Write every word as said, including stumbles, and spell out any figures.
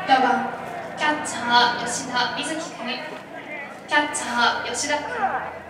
よんばんキャッチャー吉田瑞樹君、キャッチャー吉田君、